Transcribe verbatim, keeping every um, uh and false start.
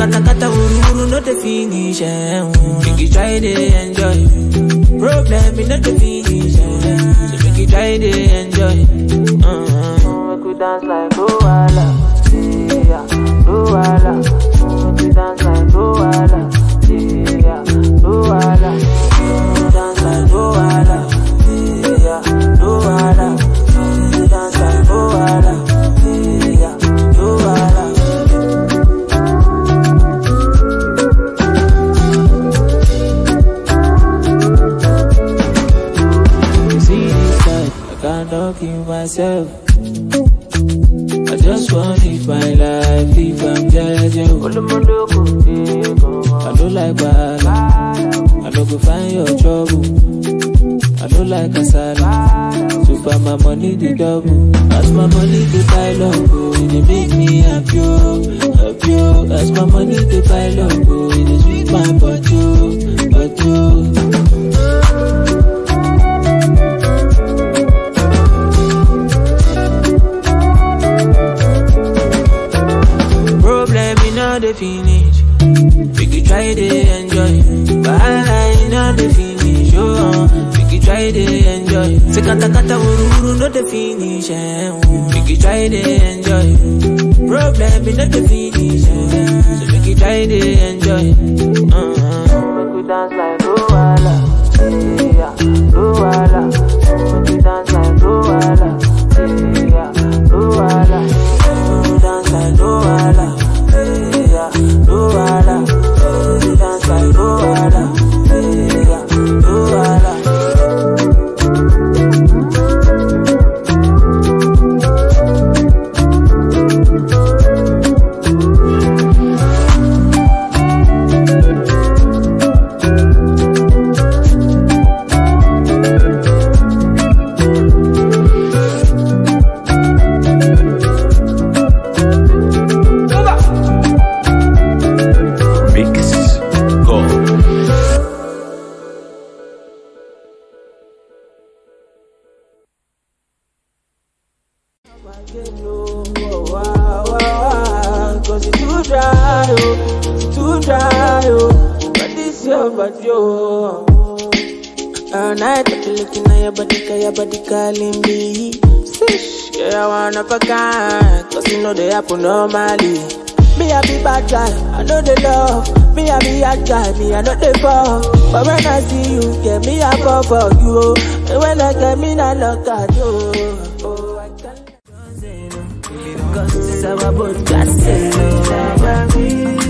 kata kata uru uru no the finish. Make you try to enjoy. Problem is not the finish. So make you try to enjoy. Uh-huh. Make you dance like Luala, yeah, Luala. Make you dance like Luala, yeah, Luala. Make you dance like Luala, yeah, Luala. Make you dance like Luala, yeah, Luala. I can't keep myself. I just want to live my life if I'm judging. I don't like bad. I don't go find your trouble. I don't like a salad. So far my money the double. As my money the pile up, oh, it make me happy, happy. As my money the pile up, oh, it sweet my butt, butt. The finish, we could try to enjoy. But I know the finish, oh, we could try to enjoy. Se kata kata uru uru no the finish, we could try to enjoy. Problem is not the finish, so we could try to enjoy. Uh-huh. We could dance like Luala, yeah, Luala. We could dance like Luala, yeah, Luala. We could dance like Luala. Luala, you dance like Luala, yeah, Luala. Cause it's too dry, oh, too dry, oh. But this your body, oh. All night I be looking at your body, cause your body calling me. Sish, yeah, I wanna fuck kind, cause you know they happen normally. Me I be bad guy, I know the love. Me I be hard guy, me I know the fall. But when I see you, yeah, me I fall for you, oh. And when I get me, I look at you. Oh, I can't. Cause it's our boat, just say no.